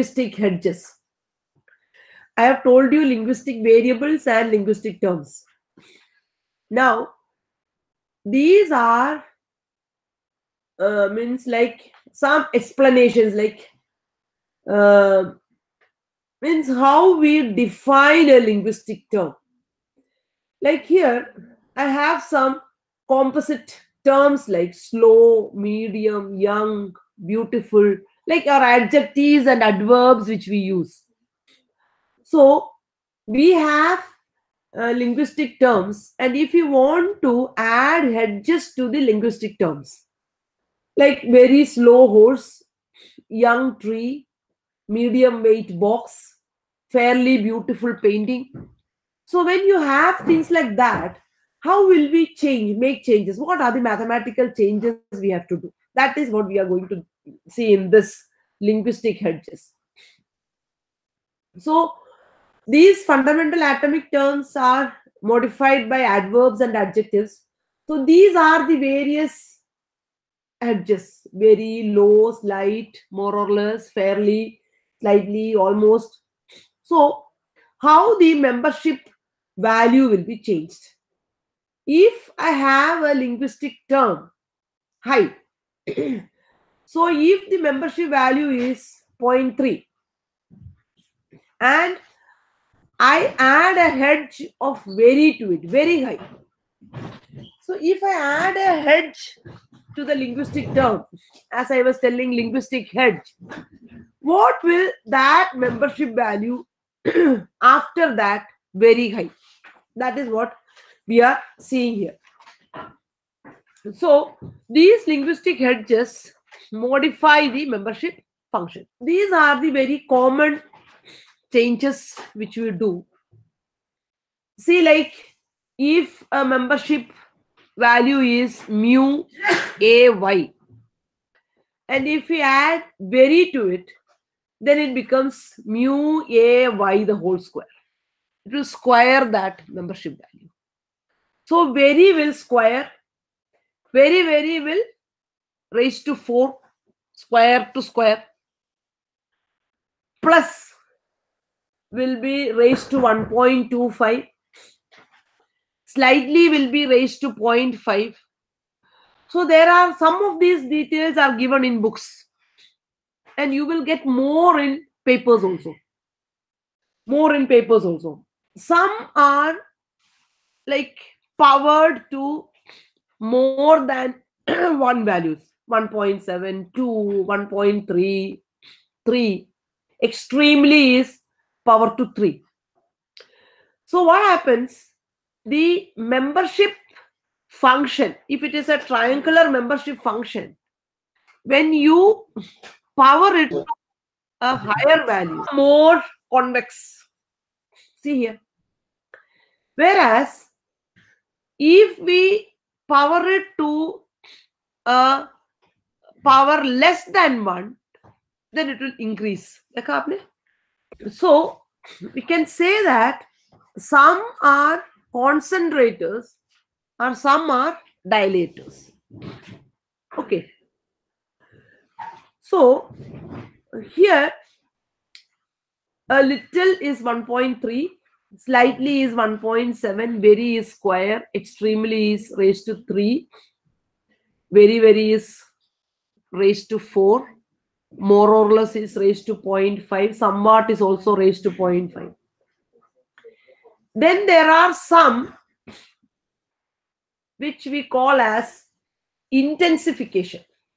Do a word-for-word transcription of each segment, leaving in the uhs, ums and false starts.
linguistic hedges. I have told you linguistic variables and linguistic terms. Now, these are uh, means like some explanations, like uh, means how we define a linguistic term. Like here, I have some composite terms like slow, medium, young, beautiful, like our adjectives and adverbs which we use. So we have uh, linguistic terms, and if you want to add hedges to the linguistic terms, like very slow horse, young tree, medium weight box, fairly beautiful painting. So when you have things like that, how will we change, make changes? What are the mathematical changes we have to do? That is what we are going to see in this linguistic hedges. So these fundamental atomic terms are modified by adverbs and adjectives. So these are the various hedges: very, low, slight, more or less, fairly, slightly, almost. So how the membership value will be changed? If I have a linguistic term, high, so if the membership value is zero point three and I add a hedge of very to it, very high. So if I add a hedge to the linguistic term, as I was telling, linguistic hedge, what will that membership value after that very high? That is what we are seeing here. So these linguistic hedges modify the membership function. These are the very common changes which we do. See, like if a membership value is mu ay, and if we add very to it, then it becomes mu ay the whole square. It will square that membership value. So very will square, very very will raise to four, square to square, plus will be raised to one point two five, slightly will be raised to zero point five. So there are some of these details are given in books, and you will get more in papers also. More in papers also. Some are like powered to more than one values, one point seven, two, one point three, three. Extremely is power to three. So what happens? The membership function, if it is a triangular membership function, when you power it to a higher value, more convex. See here. Whereas if we power it to a power less than one, then it will increase. So we can say that some are concentrators and some are dilators. Okay. So here a little is one point three, slightly is one point seven, very is square, extremely is raised to three, very very is raised to four, more or less is raised to zero point five, somewhat is also raised to zero point five. Then there are some which we call as intensification.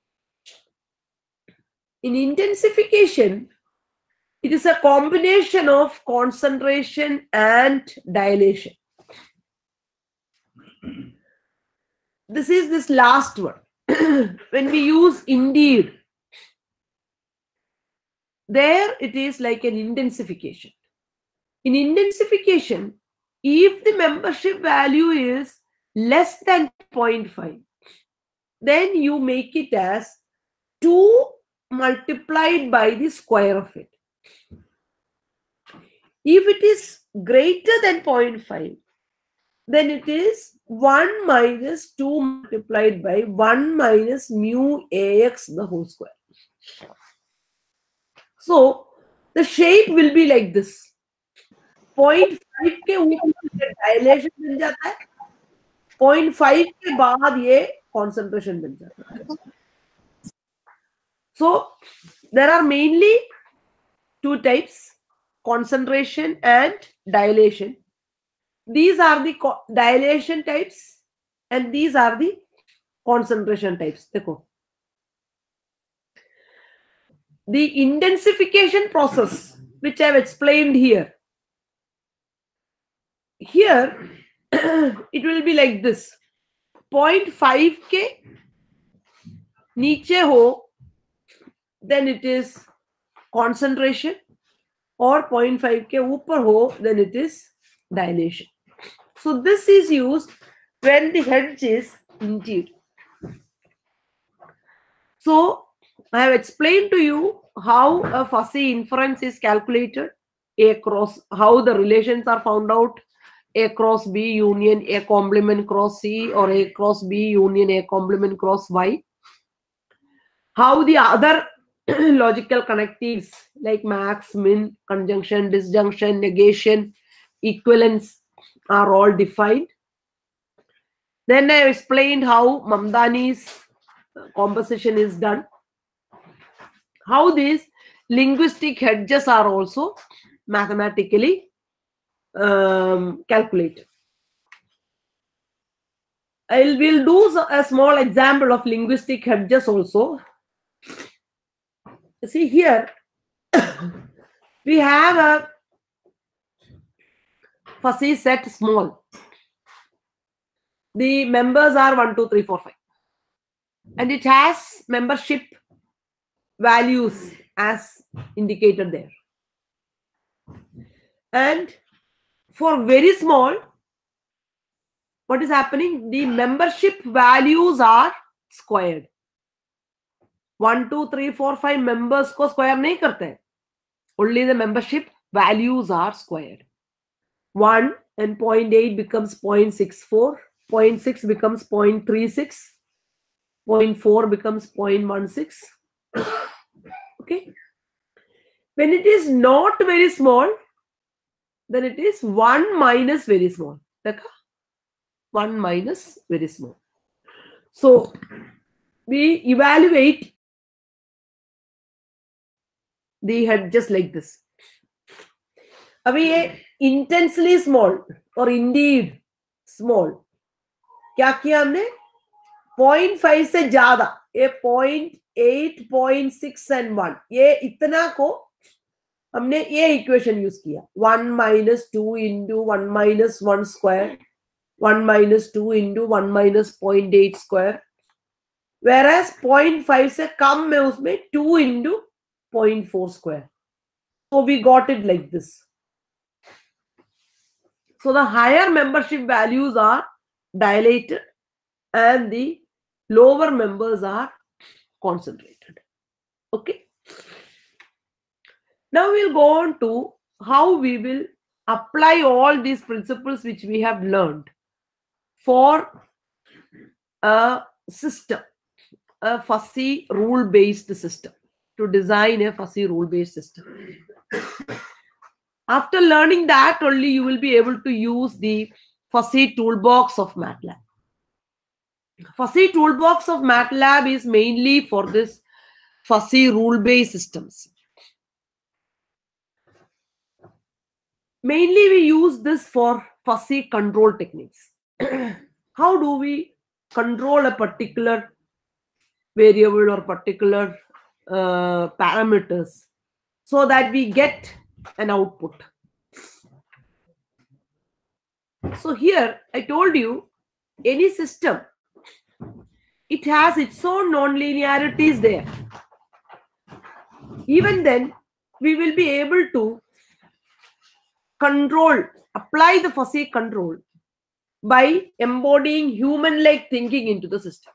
In intensification, it is a combination of concentration and dilation. This is this last one. When we use indeed, there it is like an intensification. In intensification, if the membership value is less than zero point five, then you make it as two multiplied by the square of it. If it is greater than zero point five, then it is one minus two multiplied by one minus mu ax the whole square. So the shape will be like this. zero point five के ऊपर dilation बन जाता है, zero point five के बाद ये concentration बन जाता है. So there are mainly two types, concentration and dilation. These are the dilation types and these are the concentration types. देखो, the intensification process which I have explained here, here it will be like this. zero point five के नीचे हो, then it is concentration, or zero point five के ऊपर हो, then it is dilation. So this is used when the hedge is interior. So I have explained to you how a fuzzy inference is calculated, A cross, how the relations are found out, A cross B union A complement cross C, or A cross B union A complement cross Y. How the other logical connectives like max, min, conjunction, disjunction, negation, equivalence are all defined. Then I explained how Mamdani's composition is done. How these linguistic hedges are also mathematically um, calculated. I will do a small example of linguistic hedges also. See here, we have a fuzzy set small. The members are one, two, three, four, five. And it has membership values as indicated there. And for very small, what is happening? The membership values are squared. one, two, three, four, five members ko square nahi karte. Only the membership values are squared. one and zero point eight becomes zero point six four, zero point six becomes zero point three six, zero point four becomes zero point one six. Okay. When it is not very small, then it is one minus very small. one minus very small. So we evaluate the head just like this. अभी ये intensely small or indeed small, क्या किया हमने? zero point five से ज्यादा, ये zero point eight, zero point six and one, ये इतना को हमने ये इक्वेशन यूज किया. one minus two into one minus one square, one minus two into one minus zero point eight square, whereas zero point five से कम में उसमें two into zero point four square. So we got it like this. So the higher membership values are dilated and the lower members are concentrated. Okay. Now we'll go on to how we will apply all these principles which we have learned for a system, a fuzzy rule-based system, to design a fuzzy rule-based system. After learning that, only you will be able to use the fuzzy toolbox of MATLAB. Fuzzy toolbox of MATLAB is mainly for this fuzzy rule-based systems. Mainly we use this for fuzzy control techniques. How do we control a particular variable or particular uh, parameters so that we get an output? So here I told you, any system, it has its own non-linearities there. Even then, we will be able to control, apply the fuzzy control by embodying human-like thinking into the system.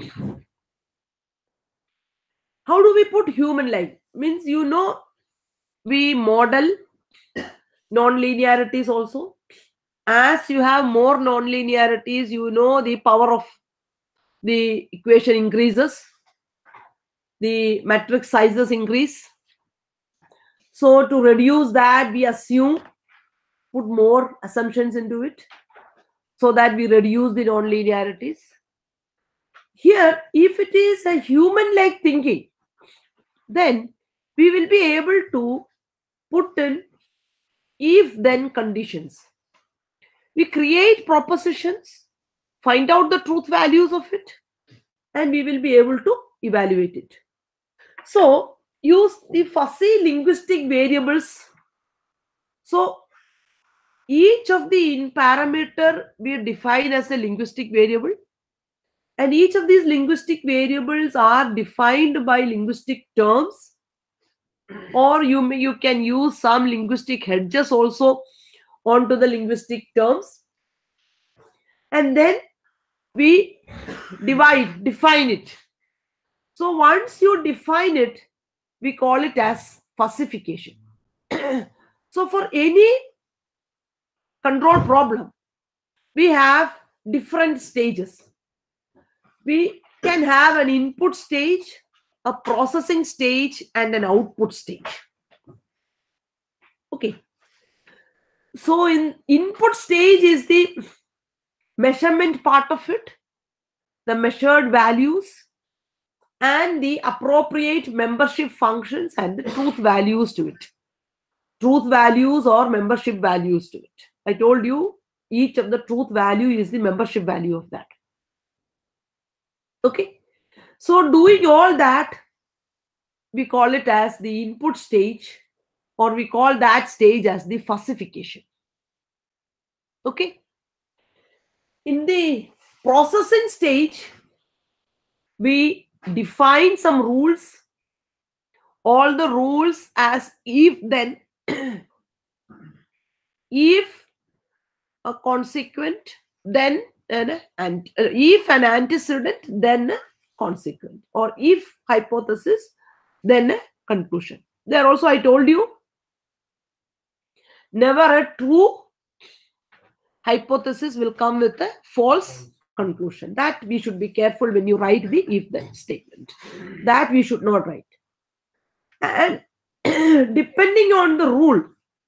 How do we put human-like? Means, you know, we model non-linearities also. As you have more non-linearities, you know the power of the equation increases, the matrix sizes increase. So to reduce that, we assume, put more assumptions into it so that we reduce the non-linearities. Here, if it is a human-like thinking, then we will be able to put in if-then conditions. We create propositions, find out the truth values of it, and we will be able to evaluate it. So use the fuzzy linguistic variables. So each of the in parameter we define as a linguistic variable, and each of these linguistic variables are defined by linguistic terms, or you may you can use some linguistic hedges also onto the linguistic terms, and then we divide define it. So once you define it, we call it as falsification. So for any control problem, we have different stages. We can have an input stage, a processing stage, and an output stage. Okay. So in input stage is the measurement part of it, the measured values, and the appropriate membership functions and the truth values to it. Truth values or membership values to it. I told you each of the truth value is the membership value of that. Okay. So doing all that, we call it as the input stage, or we call that stage as the falsification. Okay. In the processing stage, we define some rules, all the rules as if then, if a consequent, then an, and uh, if an antecedent, then a consequent, or if hypothesis, then a conclusion. There also I told you, never a true hypothesis will come with a false conclusion. That we should be careful when you write the if-then statement. That we should not write. And depending on the rule,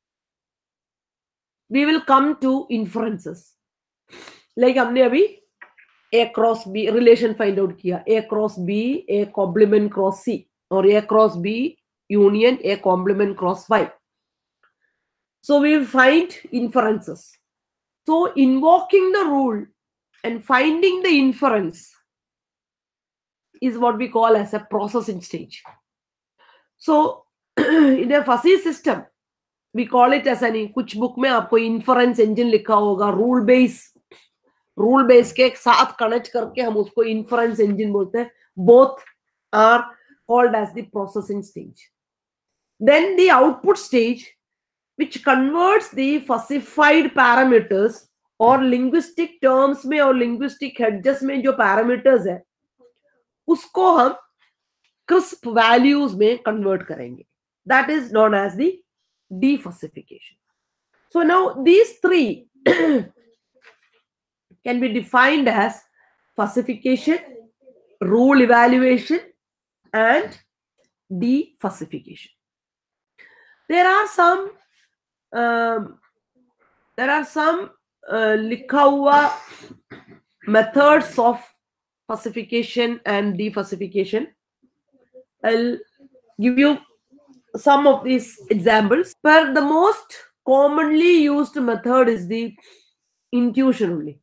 we will come to inferences. Like हमने अभी A cross B relation find out किया. A cross B, A complement cross C, or A cross B union A complement cross Y. So we will find inferences. So invoking the rule and finding the inference is what we call as a processing stage. So in a fuzzy system, we call it as an, कुछ book में आपको inference engine लिखा होगा, rule base, rule base के साथ connect करके हम उसको inference engine बोलते हैं. Both are called as the processing stage. Then the output stage, which converts the falsified parameters और linguistic terms में और linguistic hedges में जो parameters है, उसको हम crisp values में convert करेंगे. That is known as the defalsification. So now these three can be defined as falsification, rule evaluation, and defalsification. There are some um, there are some uh, लिखा हुआ methods of falsification and defalsification. I'll give you some of these examples. But the most commonly used method is the intuition only.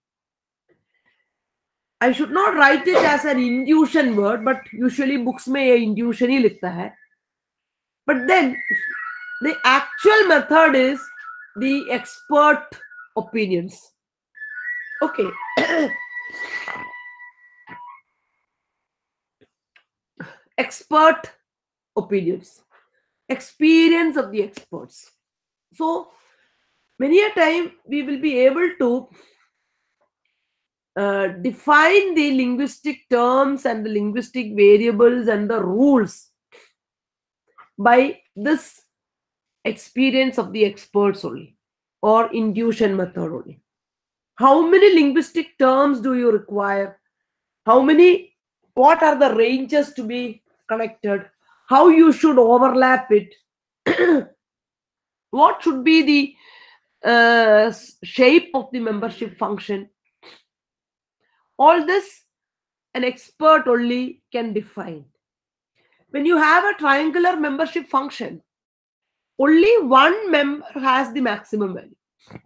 I should not write it as an intuition word, but usually books में ये intuition ही लिखता है. But then the actual method is the expert opinions. Okay. Expert opinions. Experience of the experts. So many a time we will be able to uh, define the linguistic terms and the linguistic variables and the rules by this experience of the experts only, or intuition method only. How many linguistic terms do you require? How many, what are the ranges to be connected? How you should overlap it? what should be the uh, shape of the membership function. All this an expert only can define. When you have a triangular membership function, only one member has the maximum value.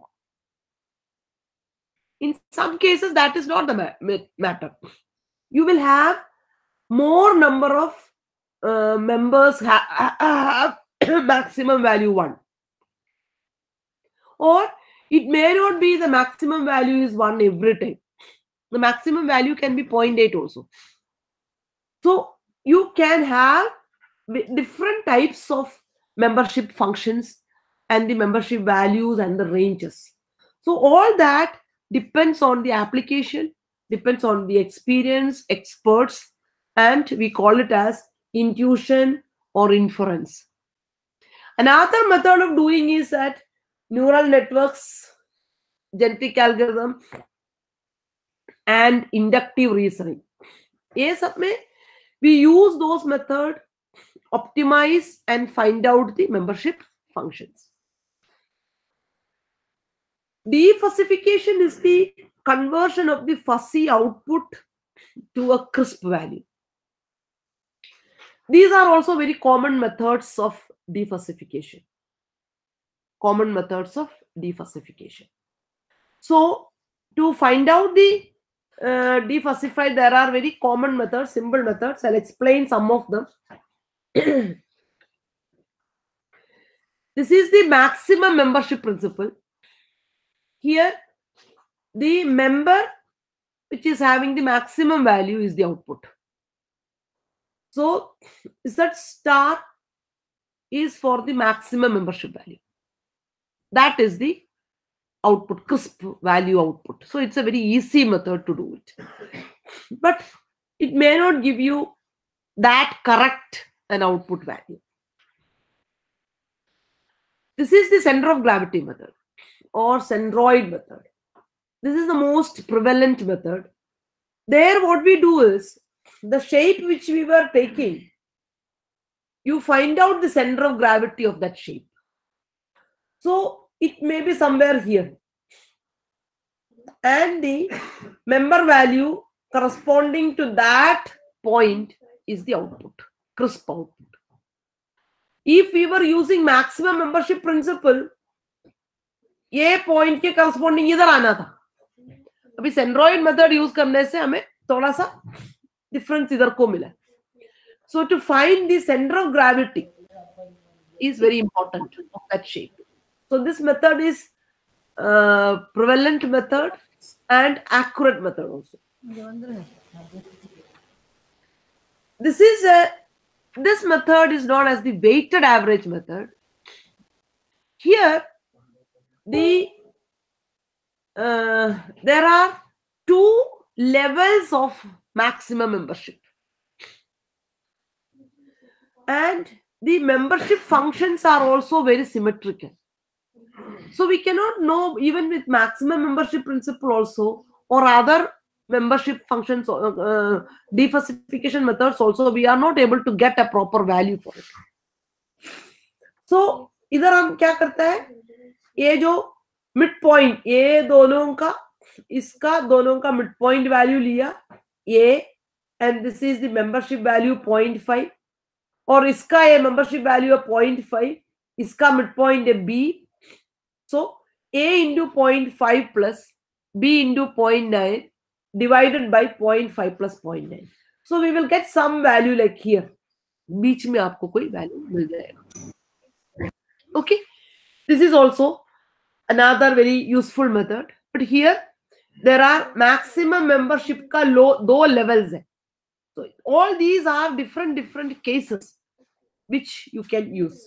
In some cases, that is not the ma matter. You will have more number of uh, members ha have maximum value one. Or it may not be the maximum value is one every time. The maximum value can be zero point eight also. So you can have different types of membership functions and the membership values and the ranges. So all that depends on the application, depends on the experience, experts, and we call it as intuition or inference. Another method of doing is that neural networks, genetic algorithm, and inductive reasoning. ये सब में we use those methods, optimize and find out the membership functions. Defussification is the conversion of the fuzzy output to a crisp value. These are also very common methods of defussification. Common methods of defussification. So to find out the uh, defussified, there are very common methods, simple methods. I'll explain some of them. This is the maximum membership principle. Here, the member which is having the maximum value is the output. So, Z star is for the maximum membership value. That is the output, crisp value output. So, it's a very easy method to do it. But it may not give you that correct an output value. This is the center of gravity method or centroid method. This is the most prevalent method. There what we do is, the shape which we were taking, you find out the center of gravity of that shape. So it may be somewhere here. And the member value corresponding to that point is the output, crisp output. If we were using maximum membership principle, ये point के corresponding इधर आना था. अभी centroid method use करने से हमें थोड़ा सा difference इधर को मिला. So to find the center of gravity is very important of that shape. So this method is uh, prevalent method and accurate method also. This is a this method is known as the weighted average method. Here, the uh, there are two levels of maximum membership, and the membership functions are also very symmetrical. So we cannot know, even with maximum membership principle also or other membership functions, uh, defussification methods also, we are not able to get a proper value for it. So इधर हम क्या करते हैं, ये जो mid point, ये दोनों का इसका दोनों का मिड पॉइंट वैल्यू लिया ये, and this is the membership value zero point five, और इसका ये मेंबरशिप वैल्यू है zero point five, इसका मिड पॉइंट है B. So A into zero point five plus B into zero point nine divided by zero point five plus zero point nine. So we will get some value like here. बीच में आपको कोई value मिल जाएगा. Okay, this is also another very useful method. But here there are maximum membership का low दो levels है. So all these are different different cases which you can use.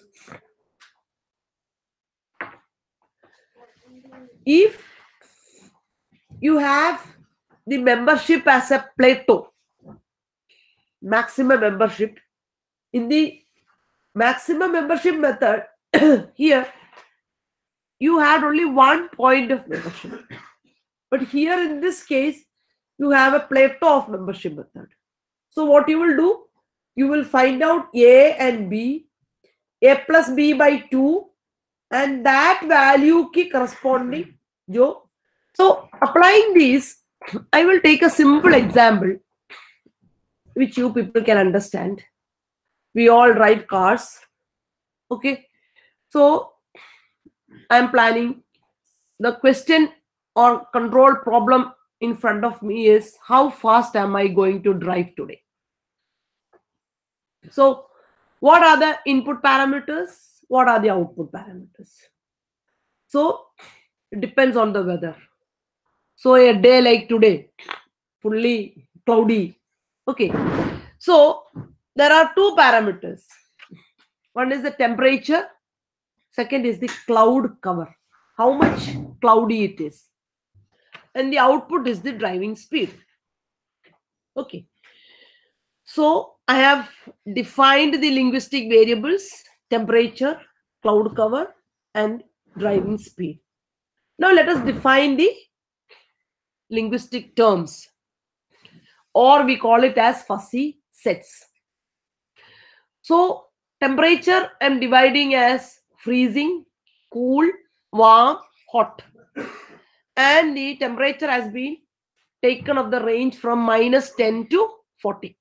If you have the membership as a plateau, maximum membership, in the maximum membership method, here you had only one point of membership. But here in this case, you have a plateau of membership method. So what you will do, you will find out A and B, A plus B by two, and that value ki corresponding jo. So applying these, I will take a simple example which you people can understand. We all drive cars. Okay. So I'm planning the question or control problem in front of me is how fast am I going to drive today? So what are the input parameters? What are the output parameters? So it depends on the weather. So a day like today, fully cloudy. Okay. So there are two parameters. One is the temperature. Second is the cloud cover. How much cloudy it is. And the output is the driving speed. Okay. So I have defined the linguistic variables, temperature, cloud cover, and driving speed. Now let us define the linguistic terms, or we call it as fuzzy sets. So temperature I'm dividing as freezing, cool, warm, hot. And the temperature has been taken of the range from minus ten to forty.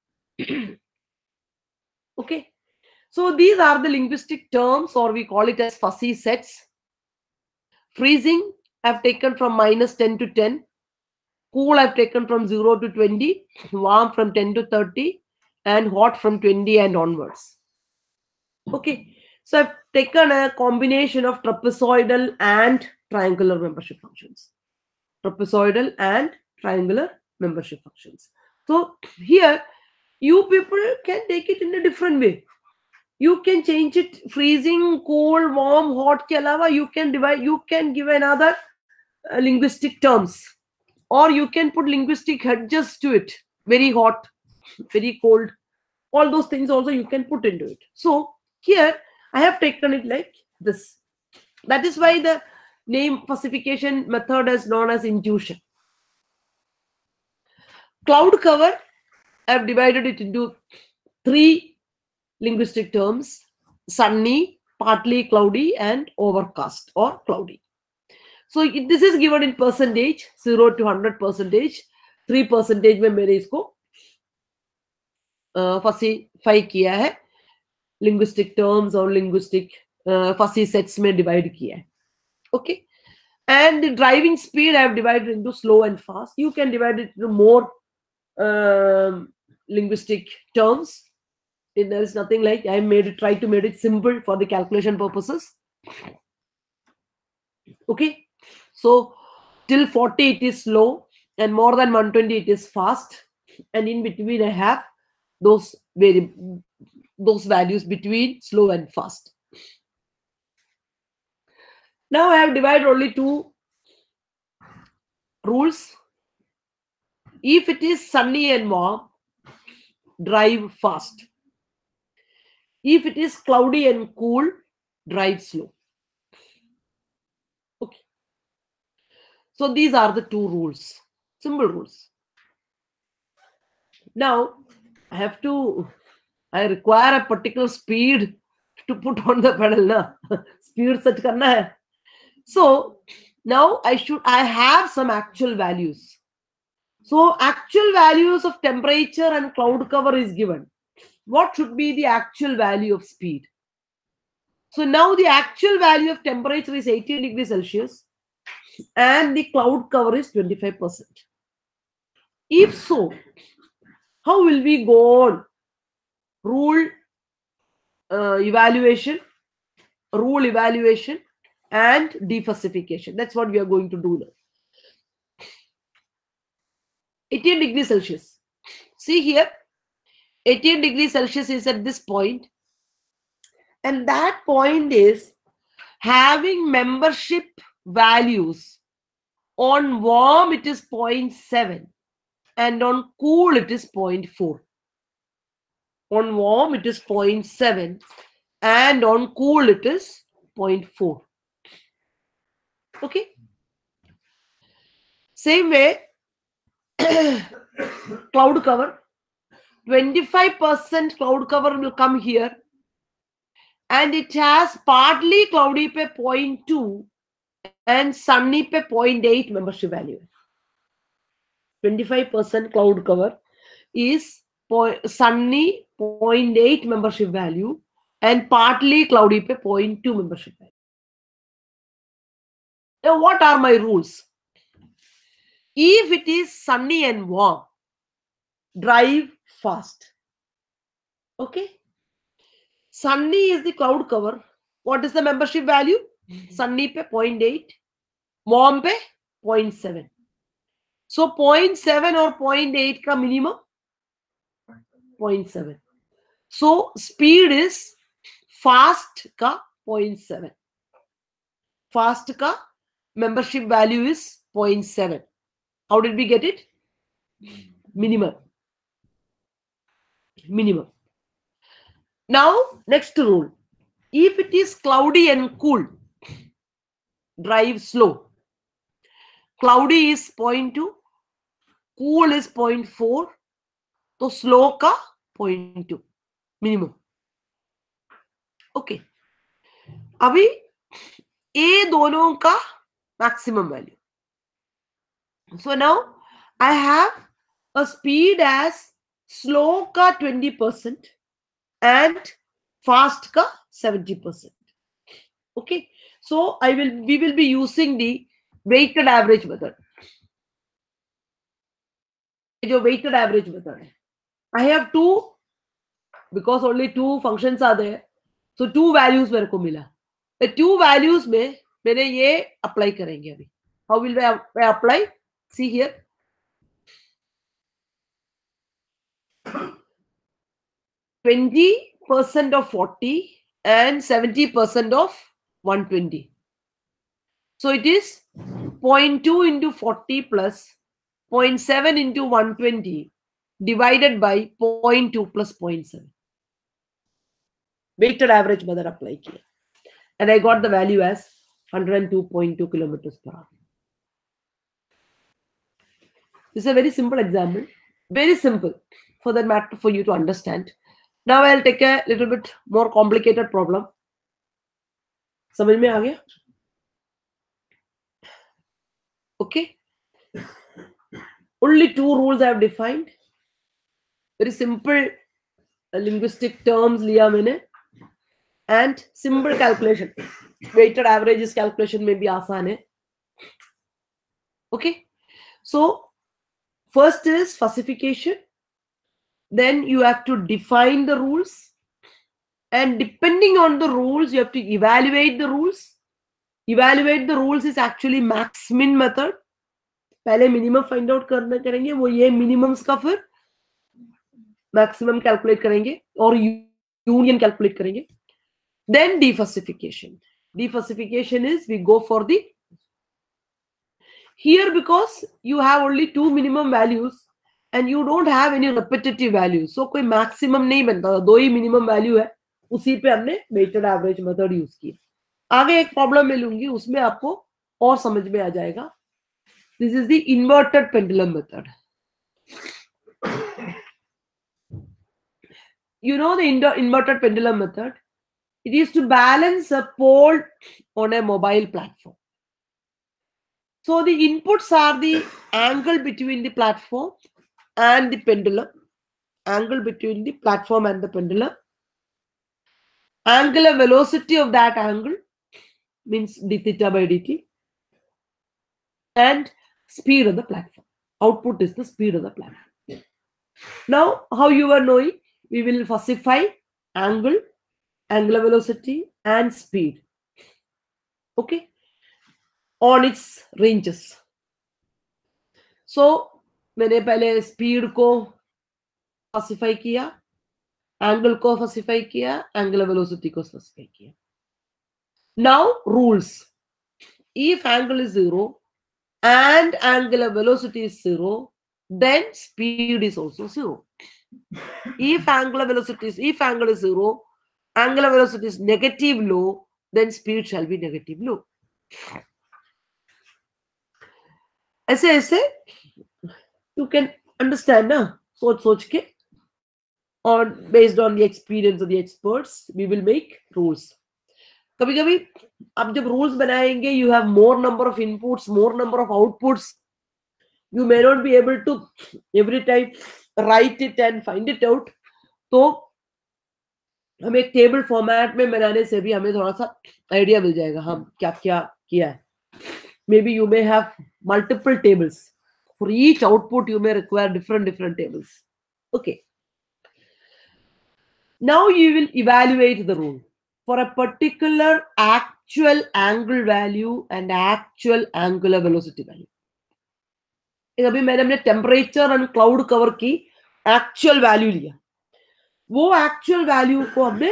Okay. So these are the linguistic terms, or we call it as fuzzy sets. Freezing I've taken from minus ten to ten. Cool I've taken from zero to twenty. Warm from ten to thirty. And hot from twenty and onwards. Okay. So I've taken a combination of trapezoidal and triangular membership functions. Trapezoidal and triangular membership functions. So here you people can take it in a different way. You can change it freezing, cold, warm, hot ke alawa, you can divide, you can give another uh, linguistic terms, or you can put linguistic hedges to it. Very hot, very cold, all those things also you can put into it. So here I have taken it like this. That is why the name classification method is known as intuition. Cloud cover, I have divided it into three linguistic terms: sunny, partly cloudy, and overcast or cloudy. So it, this is given in percentage, zero to one hundred percentage. three percentage में मैंने इसको फसीफाई किया है, linguistic terms और linguistic uh, fuzzy sets में divide किया है. Okay. And the driving speed I have divided into slow and fast. You can divide it into more um, linguistic terms. There is nothing like I made it, try to make it simple for the calculation purposes. Okay. So till forty it is slow, and more than one hundred twenty it is fast, and in between I have those very those values between slow and fast. Now I have divided only two rules. If it is sunny and warm, drive fast. If it is cloudy and cool, drive slow. Okay. So these are the two rules, simple rules. Now I have to, I require a particular speed to put on the pedal. Na? Speed set karna hai. So now I should, I have some actual values. So actual values of temperature and cloud cover is given. What should be the actual value of speed? So now the actual value of temperature is eighteen degrees Celsius and the cloud cover is twenty-five percent. If so, how will we go on? Rule uh, evaluation, rule evaluation, and defuzzification. That's what we are going to do now. eighteen degrees Celsius. See here, eighteen degrees Celsius is at this point, and that point is having membership values. On warm it is zero point seven and on cool it is zero point four. On warm it is zero point seven and on cool it is zero point four. Okay. Same way, cloud cover, twenty-five percent cloud cover will come here and it has partly cloudy पे zero point two and sunny पे zero point eight membership value. twenty-five percent cloud cover is sunny zero point eight membership value and partly cloudy पे zero point two membership value. Now what are my rules? If it is sunny and warm, drive fast. Okay. Sunny is the cloud cover. What is the membership value? Sunny pe zero point eight, warm pe zero point seven. So zero point seven or zero point eight ka minimum zero point seven. So speed is fast ka zero point seven. Fast ka membership value is zero point seven. How did we get it? Minimum. Minimum. Now, next rule. If it is cloudy and cool, drive slow. Cloudy is zero point two, cool is zero point four, so slow ka zero point two minimum. Okay. अभी A दोनों का maximum value. So now I have a speed as slow ka twenty percent and fast ka seventy percent. Okay. So I will we will be using the weighted average method. Your weighted average method. I have two, because only two functions are there. So two values मेरे को मिला. The two values में मैंने ये apply करेंगे अभी. How will I apply? See here. twenty percent of forty and seventy percent of one hundred twenty. So it is zero point two into forty plus zero point seven into one hundred twenty divided by zero point two plus zero point seven. Weighted average method apply kiya. And I got the value as one hundred two point two kilometers per hour. This is a very simple example. Very simple for that matter for you to understand. Now I'll take a little bit more complicated problem. समझ में आ गया? Okay. Only two rules I have defined. Very simple linguistic terms लिया मैंने. And simple calculation. Weighted averages calculation में भी आसान है. Okay. So first is falsification. Then you have to define the rules. And depending on the rules, you have to evaluate the rules. Evaluate the rules is actually max-min method. पहले minimum find out करना करेंगे. वो ये minimums का फिर maximum calculate करेंगे और union calculate करेंगे. Then defalsification. Defalsification is we go for the here because you have only two minimum values and you don't have any repetitive values. So कोई maximum नहीं बनता. दो ही minimum value है. उसी पे हमने weighted average method use की. आगे एक problem मैं लूंगी उसमें आपको और समझ में आ जाएगा. This is the inverted pendulum method. You know the inverted pendulum method? It is to balance a pole on a mobile platform. So the inputs are the angle between the platform and the pendulum. Angle between the platform and the pendulum. Angular velocity of that angle means d theta by dt. And speed of the platform. Output is the speed of the platform. Now, how you are knowing? We will falsify angle, angular velocity, and speed. Okay? On its ranges. So, मैंने पहले speed को falsify किया, angle को falsify किया, angular velocity को falsify किया. Now, rules. If angle is zero and angular velocity is zero, then speed is also zero. If angular velocity is, if angle is zero, angular velocity is negative low, then speed shall be negative low. ऐसे ऐसे you can understand ना सोच सोच के on based on the experience of the experts, we will make rules. कभी कभी आप जब rules बनाएंगे, you have more number of inputs, more number of outputs. You may not be able to every time write it and find it out. तो हम एक table format में बनाने से भी हमें थोड़ा सा आइडिया मिल जाएगा हम क्या क्या किया है. Maybe you may have multiple tables. For each output, you may require different different tables. Okay. Now you will evaluate the rule for a particular actual angle value and actual angular velocity value. अभी मैंने अपने temperature and cloud cover की actual value लिया, वो actual value को हमने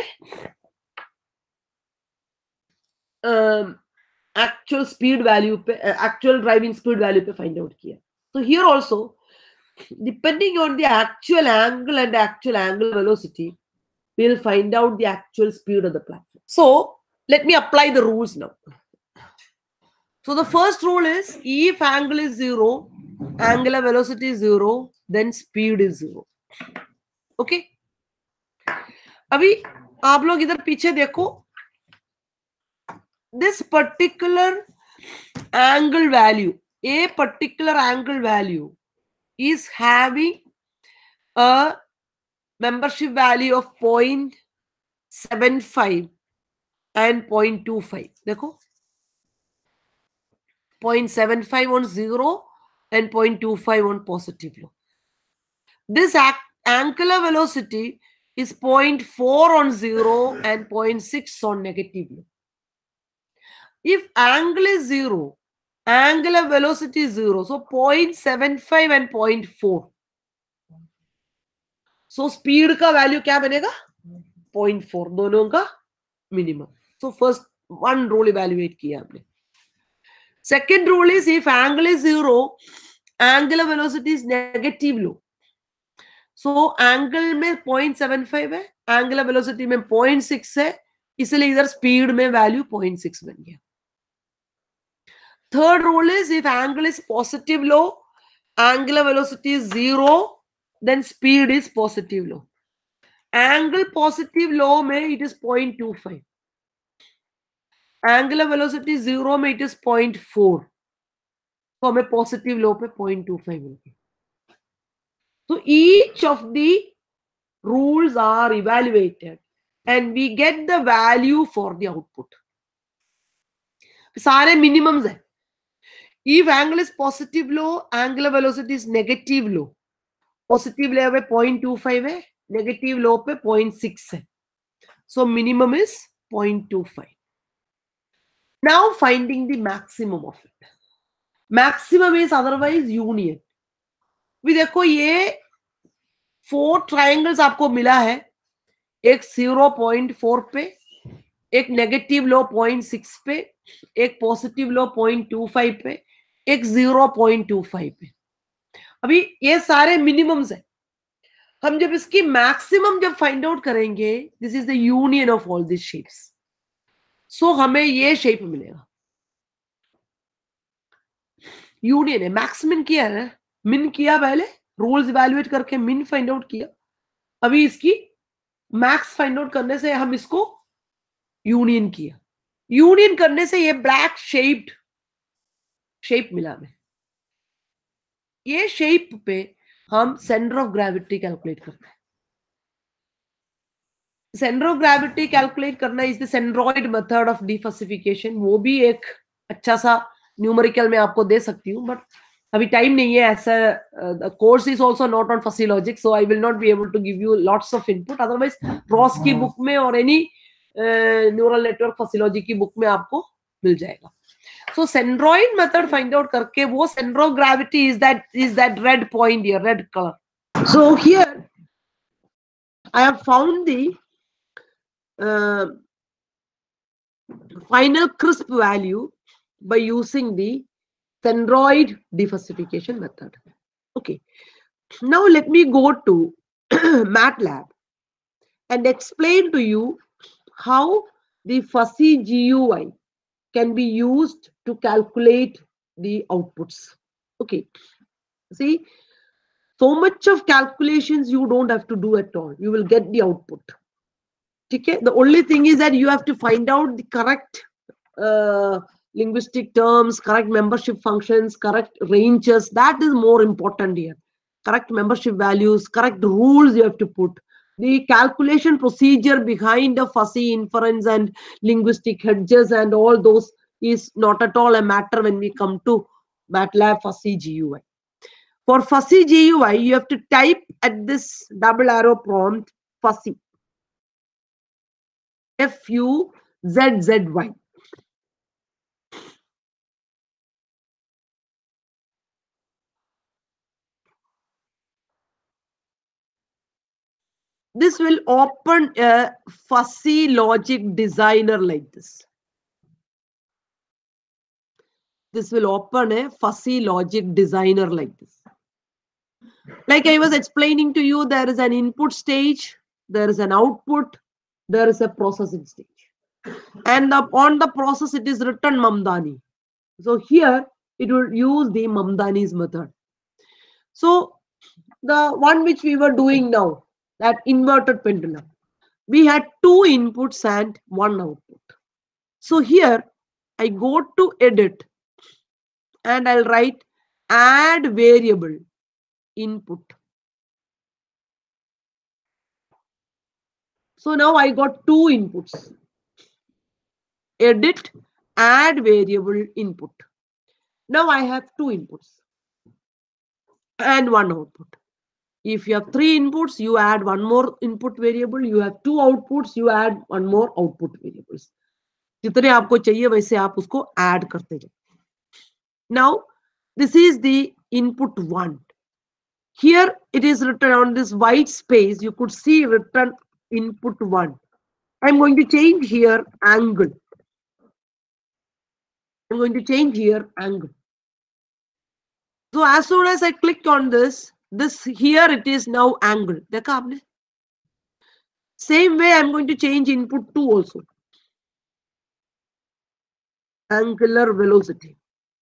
actual speed value पे, actual driving speed value पे फाइंड आउट किया. So here also, depending on the actual angle and actual angle velocity, we'll find out the actual speed of the platform. So let me apply the rules now. So the first rule is, if angle is zero, angular velocity is zero, then speed is zero. Okay. अभी आप लोग इधर पीछे देखो, this particular angle value, a particular angle value is having a membership value of zero point seven five and zero point two five. देखो, zero point seven five on zero and zero point two five on positive low. This angular velocity is zero point four on zero and zero point six on negative low. If angle is zero, angular velocity is zero, so zero point seven five and zero point four. So speed का value क्या बनेगा? zero point four, दोनों का minimum. So first one rule evaluate किया हमने. Second rule is, if angle is zero, angular velocity is negative low. So angle में zero point seven five है, angular velocity में zero point six है, इसलिए इधर speed में value zero point six बन गया. Third rule is, if angle is positive low, angular velocity is zero, then speed is positive low. Angle positive low में it is zero point two five. Angular velocity zero में it is zero point four. तो हमें positive low पे zero point two five मिल गया. So each of the rules are evaluated and we get the value for the output. सारे minimums है. If angle is positive low, angular velocity is negative low. Positive low पे zero point two five है, negative low पे zero point six है. So minimum is zero point two five. Now finding the maximum of it. Maximum is otherwise union. भी देखो ये four triangles आपको मिला है, एक zero point four पे, एक negative low zero point six पे, एक positive low zero point two five पे, एक zero point two five पे. अभी ये सारे minimums है. हम जब इसकी maximum जब find out करेंगे, this is the union of all these shapes. So हमें ये shape मिलेगा. यूनियन है, मैक्स मिन किया है, मिन किया पहले, रूल्स इवैल्यूएट करके मिन फाइंड आउट किया, अभी इसकी मैक्स फाइंड आउट करने से हम इसको यूनियन किया. यूनियन करने से ये ब्लैक शेप्ड शेप मिला हमें. ये शेप पे हम सेंटर ऑफ ग्रेविटी कैलकुलेट करते हैं. सेंटर ऑफ ग्रेविटी कैलकुलेट करना is the centroid method of defuzzification. वो भी एक अच्छा सा न्यूमेरिकल में आपको दे सकती हूँ, बट अभी टाइम नहीं है. ऐसा course is also not on fuzzy logic, so I will not be able to give you lots of input. Otherwise Ross की बुक में और एनी न्यूरल नेटवर्क फसिलॉजी की बुक में आपको मिल जाएगा. So centroid method find out करके वो centre of gravity is that is that red point here, red colour. So here I have found the final crisp value by using the centroid defalsification method. Okay, now let me go to MATLAB and explain to you how the fuzzy G U I can be used to calculate the outputs. Okay, see, So much of calculations you don't have to do at all. You will get the output. Okay? The only thing is that you have to find out the correct uh, linguistic terms, correct membership functions, correct ranges. That is more important here. Correct membership values, correct rules you have to put. The calculation procedure behind the fuzzy inference and linguistic hedges and all those is not at all a matter when we come to MATLAB fuzzy G U I. For fuzzy G U I, you have to type at this double arrow prompt fuzzy. F U Z Z Y. This will open a fuzzy logic designer like this. This will open a fuzzy logic designer like this. Like I was explaining to you, there is an input stage, there is an output, there is a processing stage. And the, on the process, it is written Mamdani. So here, it will use the Mamdani's method. So the one which we were doing now, that inverted pendulum, we had two inputs and one output. So here I go to edit and I'll write add variable input. So now I got two inputs. Edit, add variable input. Now I have two inputs and one output. If you have three inputs, you add one more input variable. You have two outputs, you add one more output variables. जितने आपको चाहिए वैसे आप उसको add करते जाओ. Now, this is the input one. Here it is written on this white space. You could see written input one. I'm going to change here angle. I'm going to change here angle. So as soon as I click on this, this here it is now angle. देखा आपने? Same way I'm going to change input two also. Angular velocity.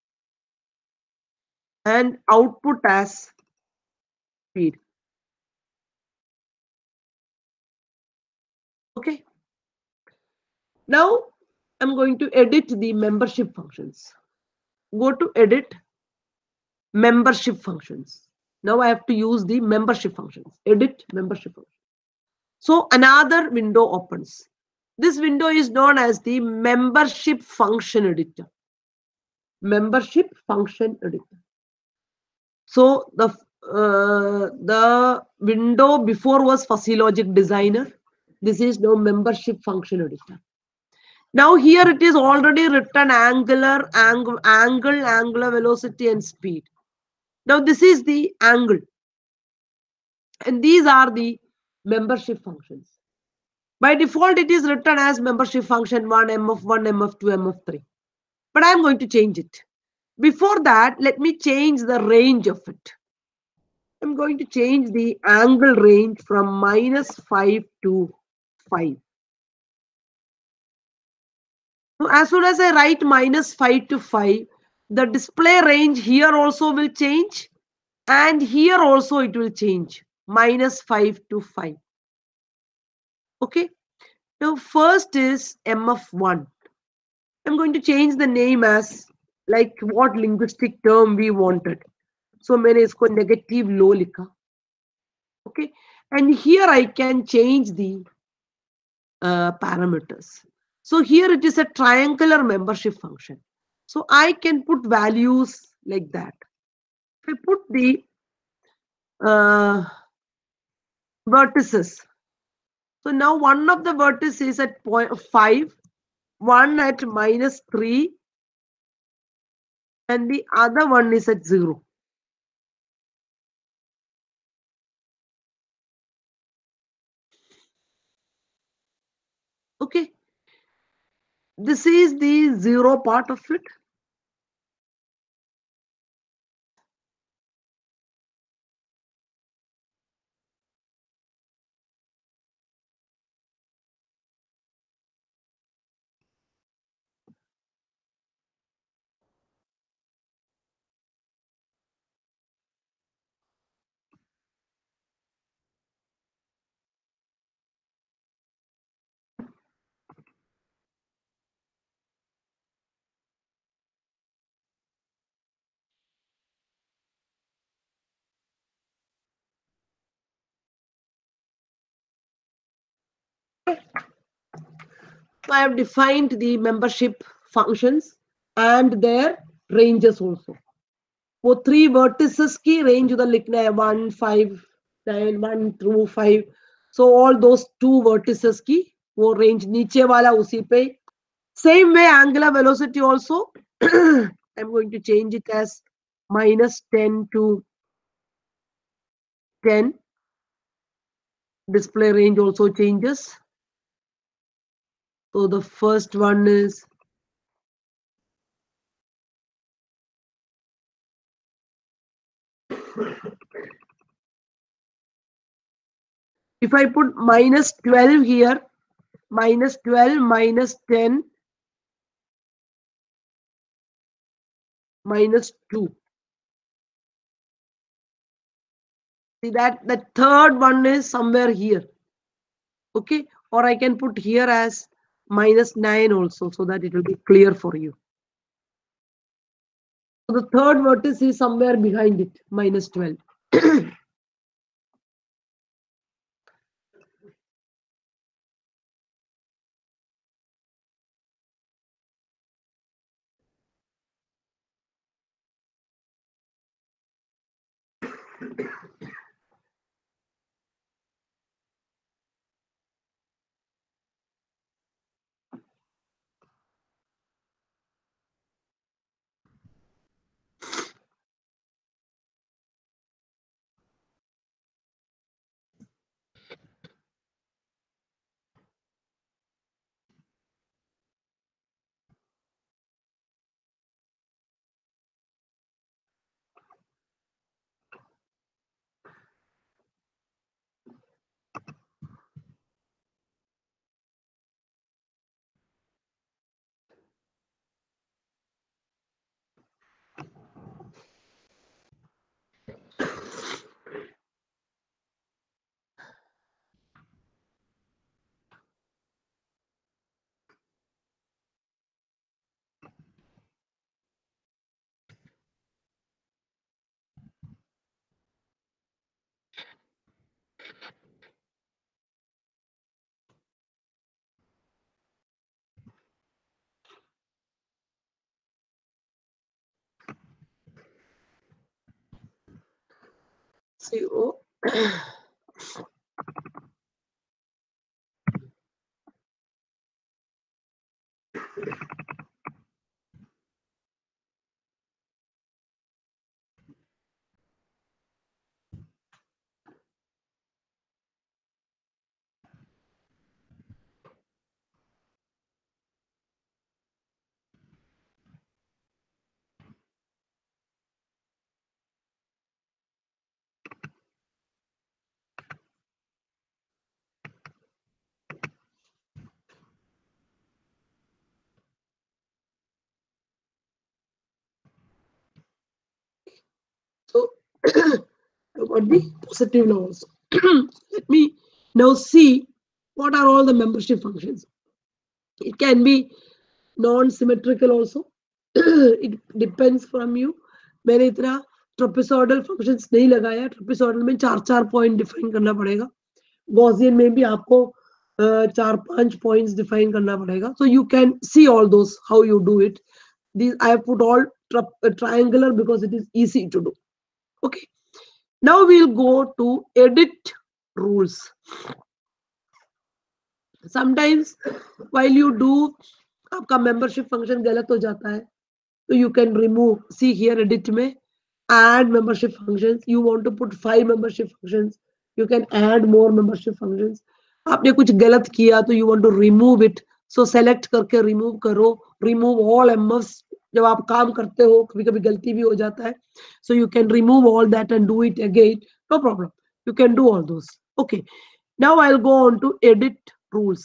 And output as speed. Okay. Now I'm going to edit the membership functions. Go to edit membership functions. Now I have to use the membership functions. Edit membership functions. So another window opens. This window is known as the membership function editor. Membership function editor. So the uh, the window before was fuzzy logic designer. This is now membership function editor. Now here it is already written angular, angle, angle, angular velocity and speed. Now this is the angle. And these are the membership functions. By default, it is written as membership function one, M F one, M F two, M F three. But I'm going to change it. Before that, let me change the range of it. I'm going to change the angle range from minus five to five. So as soon as I write minus five to five, the display range here also will change. And here also it will change. Minus five to five. Okay. Now first is M F one. I'm going to change the name as like what linguistic term we wanted. So मैंने इसको negative low लिखा. Okay. And here I can change the uh, parameters. So here it is a triangular membership function. So I can put values like that. If I put the uh, vertices. So now one of the vertices is at point five, one at minus three, and the other one is at zero. Okay. This is the zero part of it. So I have defined the membership functions and their ranges also. वो three vertices की range उधर लिखना है, one five nine one two five. So all those two vertices की वो range नीचे वाला उसी पे. Same way angular velocity also I am going to change it as minus ten to ten. Display range also changes. So the first one is if I put minus twelve here, minus twelve, minus ten, minus two. See that the third one is somewhere here. Okay, or I can put here as minus nine also, so that it will be clear for you. So the third vertex is somewhere behind it, minus twelve. See, oh. So I've got the positive now also. Let me now see what are all the membership functions. It can be non-symmetrical also. It depends from you. मैंने इतना ट्रोपिसॉइडल functions नहीं लगाया. ट्रोपिसॉइडल में चार चार point define करना पड़ेगा. Gaussian में भी आपको चार पांच पॉइंट्स डिफाइन करना पड़ेगा. So you can see all those how you do it. These I have put all tri triangular because it is easy to do. Okay. Now we'll go to edit rules. Sometimes while you do आपका membership function गलत हो जाता है, so you can remove. See here edit में add membership functions. You want to put five membership functions, you can add more membership functions. आपने कुछ गलत किया तो you want to remove it, so select करके remove करो. Remove all M Fs. जब आप काम करते हो कभी कभी गलती भी हो जाता है, so you can remove all that and do it again, no problem. You can do all those. Okay, now I'll go on to edit rules.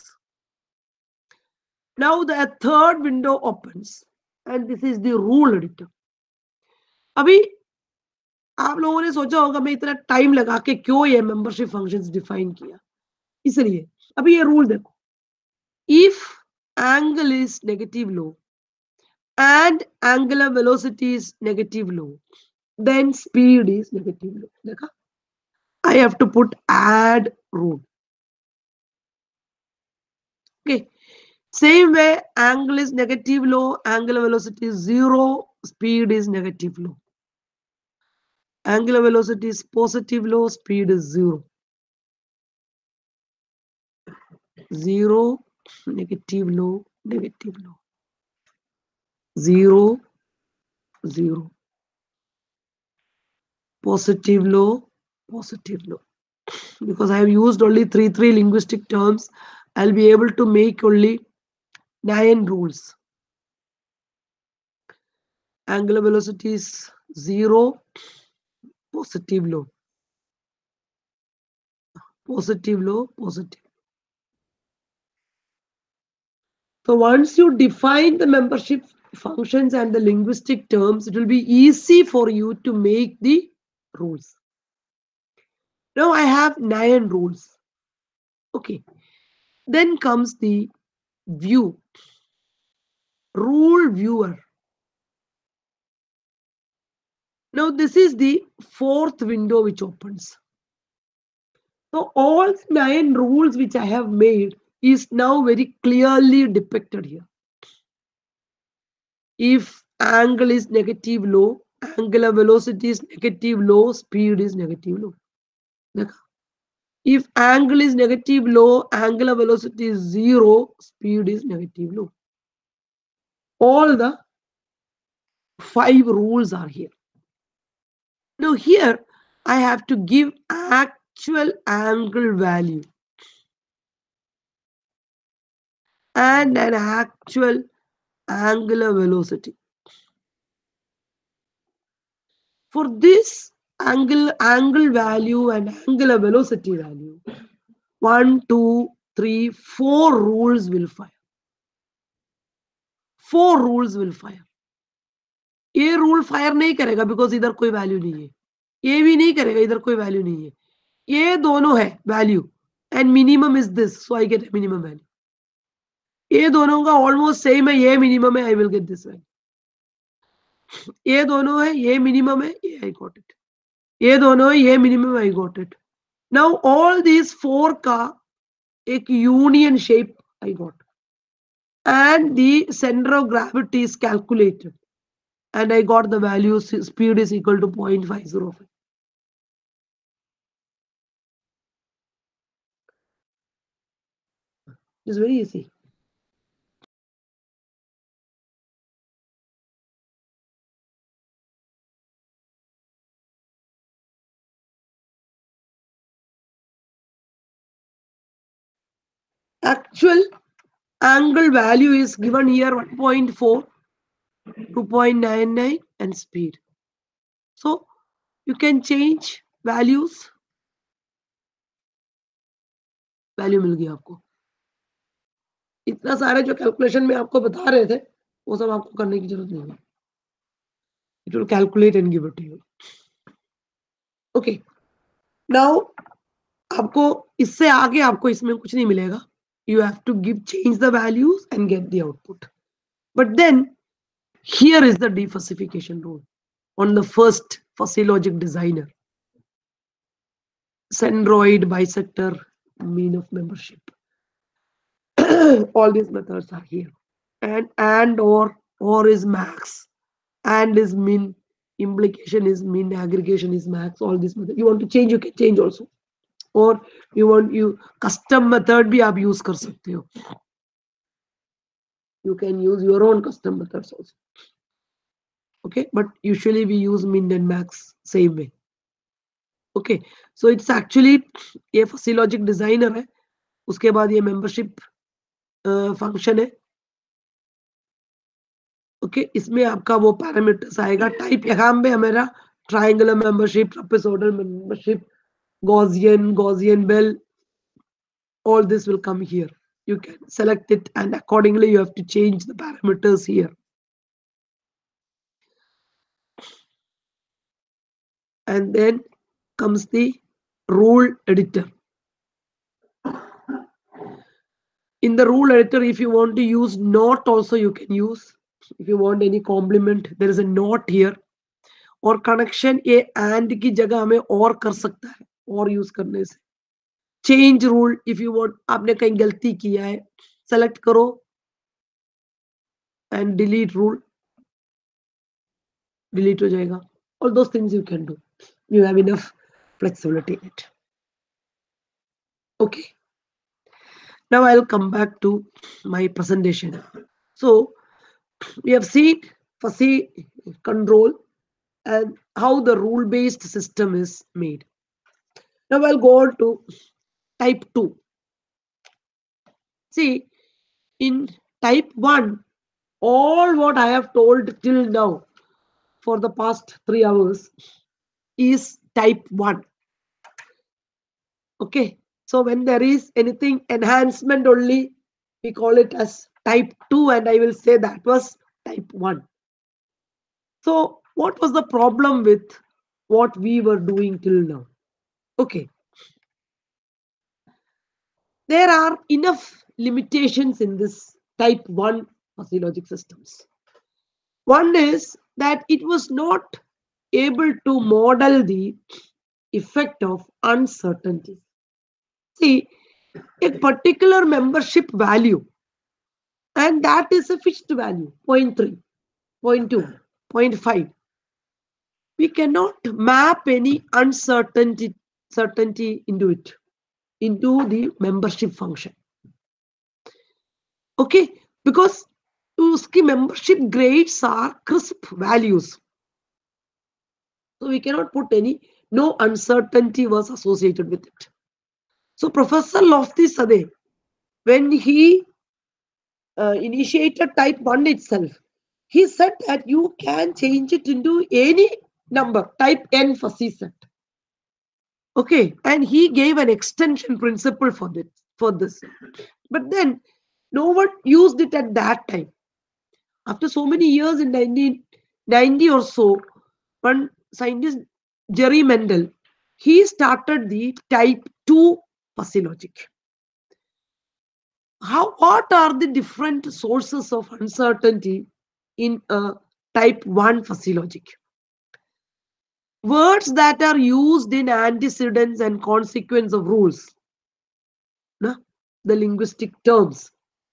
Now the third window opens and this is the rule editor. अभी आप लोगों ने सोचा होगा मैं इतना time लगा के क्यों ये मेंबरशिप फंक्शंस डिफाइन किया. इसलिए अभी ये रूल देखो. If angle is negative low and angular velocity is negative low, then speed is negative low. देखा? I have to put add rule. Okay. Same way, angle is negative low, angular velocity is zero, speed is negative low. Angular velocity is positive low, speed is zero. Zero, negative low, negative low. Zero, zero. Positive low, positive low. Because I have used only three, three linguistic terms, I'll be able to make only nine rules. Angular velocity is zero, positive low. Positive low, positive. So once you define the membership functions and the linguistic terms, it will be easy for you to make the rules. Now I have nine rules. Okay. Then comes the view. Rule viewer. Now this is the fourth window which opens. So all nine rules which I have made is now very clearly depicted here. If angle is negative low, angular velocity is negative low, speed is negative low. If angle is negative low, angular velocity is zero, speed is negative low. All the five rules are here. Now here I have to give actual angle value and an actual angular velocity. For this angle, angle value and angular velocity value, one, two, three, four rules will fire. Four rules will fire. ये rule fire नहीं करेगा because इधर कोई value नहीं है, ये भी नहीं करेगा इधर कोई वैल्यू नहीं है, ये दोनों है value and minimum is this, so I get minimum value. ये दोनों का ऑलमोस्ट सेम है, ये मिनिमम है, I will get this value. ये दोनों है, ये मिनिमम है, ये आई गॉट इट. ये दोनों है, ये minimum, I got it. Now all these four का एक union shape I got and the center of gravity is calculated and I got the value speed is equal to zero point five zero five. It's very easy. Actual angle value is given here one point four, two point nine nine and speed. So you can change values. Value मिल गया आपको. इतना सारे जो calculation में आपको बता रहे थे वो सब आपको करने की जरूरत नहीं है. It will calculate and give it to you. Okay. Now आपको इससे आगे आपको इसमें कुछ नहीं मिलेगा. You have to give change the values and get the output. But then here is the defalsification rule on the first fuzzy logic designer. Centroid, bisector, mean of membership. All these methods are here. And and or or is max, and is min, implication is min, aggregation is max. All these methods. You want to change, you can change also. Or you want you custom method भी आप use कर सकते हो. You can use your own custom methods also. Okay, but usually we use min and max same way. Okay, so it's actually ये fuzzy logic designer है. उसके बाद ये membership uh, function है. Okay, इसमें आपका वो parameters आएगा. Type यहाँ पे हमारा triangular membership, trapezoidal membership, Gaussian, Gaussian bell. All this will come here. You can select it and accordingly you have to change the parameters here. And then comes the rule editor. In the rule editor, if you want to use not also you can use. If you want any complement, there is a not here. और connection ये and की जगह हमें और कर सकता है, और use करने से. Change rule if you want, आपने कहीं गलती किया है, select करो and delete rule, delete ho jayega. All those things you can do. You have enough flexibility in it. Okay. Now I'll come back to my presentation. So we have seen fuzzy control and how the rule-based system is made. Now I'll go on to type two. See, in type one, all what I have told till now for the past three hours is type one. Okay, so when there is anything enhancement only, we call it as type two, and I will say that was type one. So what was the problem with what we were doing till now? Okay, there are enough limitations in this type one fuzzy logic systems. One is that it was not able to model the effect of uncertainty. See, a particular membership value, and that is a fixed value, zero point three, zero point two, zero point five. We cannot map any uncertainty certainty into it, into the membership function. Okay, because uski membership grades are crisp values. So we cannot put any, no uncertainty was associated with it. So Professor Lofty Sadeh, when he uh, initiated type one itself, he said that you can change it into any number, type n fuzzy set. Okay, and he gave an extension principle for this, for this. But then no one used it at that time. After so many years, in nineteen ninety or so, one scientist, Jerry Mendel, he started the type two fuzzy logic. How, what are the different sources of uncertainty in a type one fuzzy logic? Words that are used in antecedents and consequence of rules, no? The linguistic terms.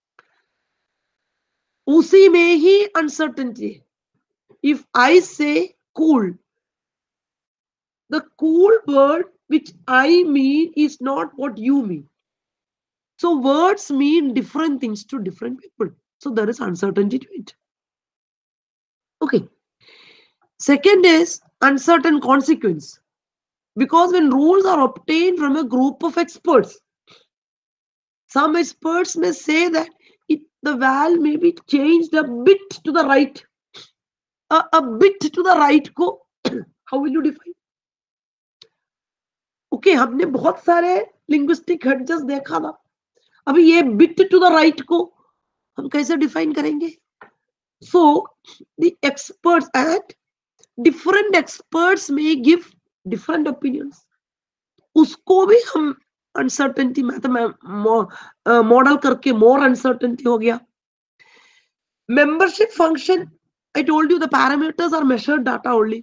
Usi mein hi uncertainty. If I say cool, the cool word which I mean is not what you mean. So words mean different things to different people. So there is uncertainty to it. Okay. Second is uncertain consequence. Because when rules are obtained from a group of experts, some experts may say that it, the val may be changed a bit to the right. A, a bit to the right को how will you define? Okay, हमने बहुत सारे linguistic hedges देखा था. अभी ये bit to the right को हम कैसे define करेंगे? So the experts and different experts may give different opinions. उसको भी हम uncertainty model करके more uncertainty हो गया. Membership function, I told you the parameters are measured data only,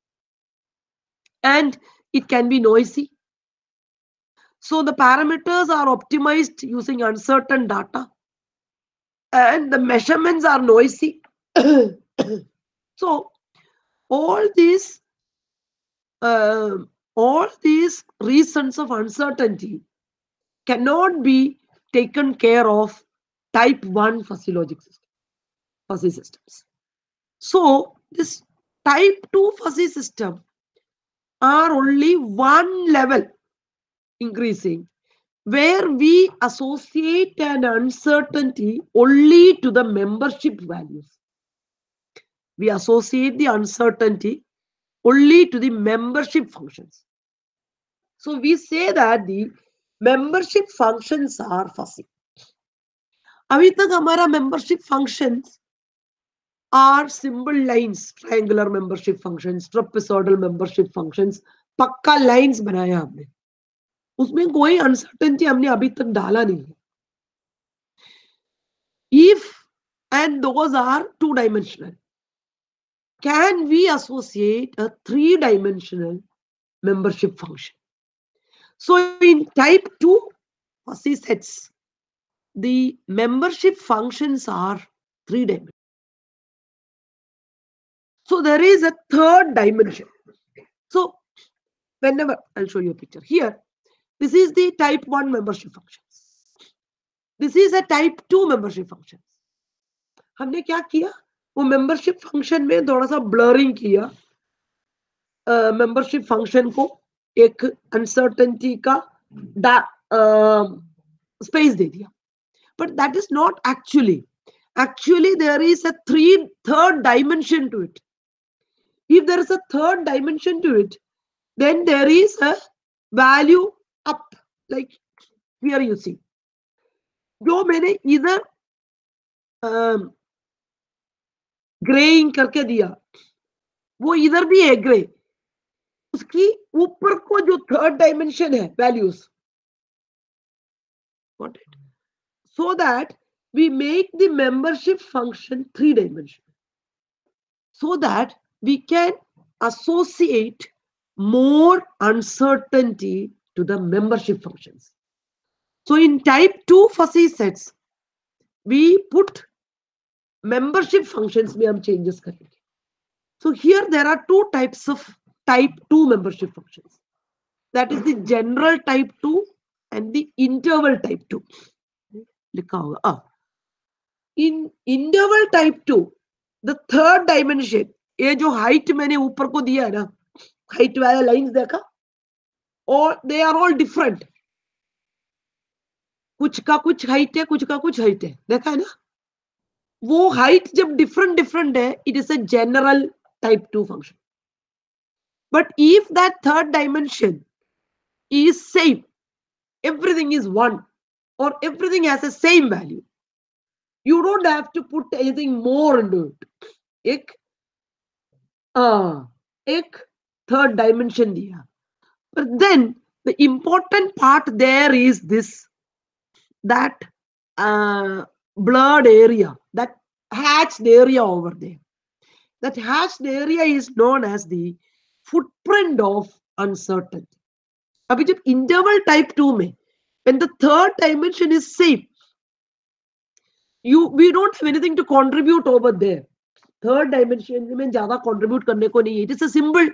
and it can be noisy. So the parameters are optimized using uncertain data, and the measurements are noisy. So all these uh, all these reasons of uncertainty cannot be taken care of type one fuzzy logic system, fuzzy systems. So this type two fuzzy system are only one level increasing, where we associate an uncertainty only to the membership values. We associate the uncertainty only to the membership functions. So we say that the membership functions are fuzzy. अभी तक हमारा membership functions are symbol lines, triangular membership functions, trapezoidal membership functions, पक्का lines बनाया हमने. उसमें कोई uncertainty हमने अभी तक डाला नहीं है. If and those are two dimensional, can we associate a three dimensional membership function? So in type two fuzzy sets, the membership functions are three dimensional. So there is a third dimension. So whenever, I'll show you a picture here. This is the type one membership functions. This is a type two membership functions. हमने क्या किया, वो membership function में थोड़ा सा blurring किया, uh, membership function को एक uncertainty का uh, space दे दिया. But that is not actually. Actually, there is a three third dimension to it. If there is a third dimension to it, then there is a value up, like here you see. जो मैंने इधर greying करके दिया, वो इधर भी है grey, उसकी ऊपर को जो थर्ड डायमेंशन है values, got it? So that we make the membership function three dimensional, so that we can associate more uncertainty to the membership functions. So in type two fuzzy sets, we put membership functions में हम changes करेंगे. So here there are two types of type two membership functions. That is the general type two and the interval type two. लिखा होगा. Ah. In interval type two, the third dimension, ये जो height मैंने ऊपर को दिया है ना, height वाला lines देखा, और they are all different. कुछ का कुछ height है, कुछ का कुछ height है, देखा है ना? वो height जब different different है, it is a general type two function. But if that third dimension is same, everything is one, or everything has the same value, you don't have to put anything more into it. एक uh, एक third dimension दिया. But then the important part there is this, that uh, blurred area, that hatched area over there. That hatched area is known as the footprint of uncertainty. अभी जब interval type two में, when the third dimension is same, you we don't have anything to contribute over there. Third dimension में ज़्यादा contribute करने को नहीं है. It is a symbol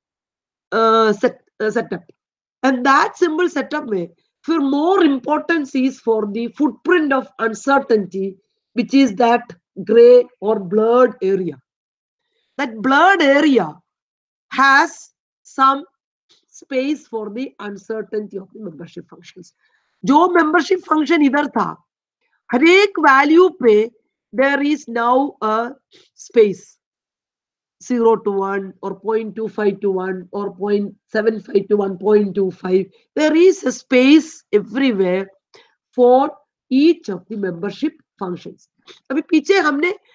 uh, set uh, setup, and that symbol setup में for more importance is for the footprint of uncertainty, which is that gray or blurred area. That blurred area has some space for the uncertainty of the membership functions. जो membership function इधर था, हर एक value पे there is now a space, zero to one or zero point two five to one or zero point seven five to one point two five. There is a space everywhere for each of the membership functions. अभी पीछे हमने zero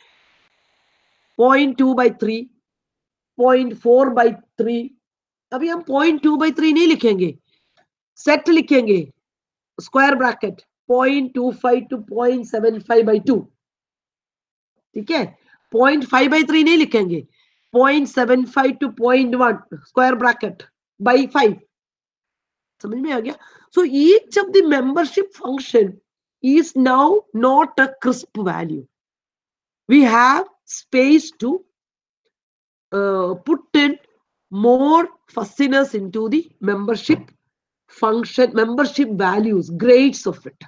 point two by three, zero point four by three, अभी हम zero point two by three नहीं लिखेंगे, set लिखेंगे, square bracket, zero point two five to zero point seven five by two. ठीक है, zero point five by three नहीं लिखेंगे, zero point seven five to zero point one, square bracket, by five. समझ में आ गया? So each of the membership function is now not a crisp value. We have space to uh, put in more fussiness into the membership function, membership values, grades of it.